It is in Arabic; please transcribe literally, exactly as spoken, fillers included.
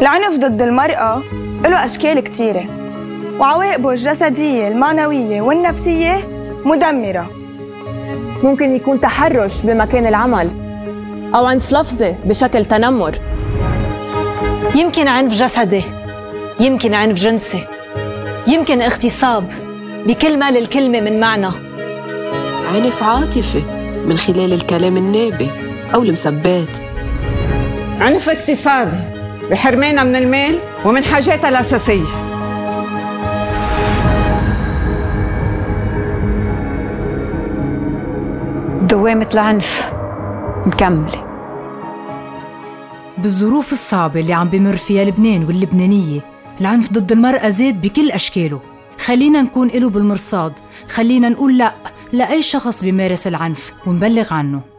العنف ضد المرأة له أشكال كتيرة، وعواقبه الجسدية المعنوية والنفسية مدمرة. ممكن يكون تحرش بمكان العمل أو عنف لفظي بشكل تنمر، يمكن عنف جسدي، يمكن عنف جنسي، يمكن اغتصاب بكل ما للكلمة من معنى، عنف عاطفي من خلال الكلام النابي أو المسبات، عنف اقتصادي بحرمانها من المال ومن حاجاتها الأساسية. دوامة العنف مكملة. بالظروف الصعبة اللي عم بمر فيها لبنان واللبنانية، العنف ضد المرأة زاد بكل أشكاله. خلينا نكون إله بالمرصاد، خلينا نقول لأ لأي شخص بيمارس العنف ونبلغ عنه.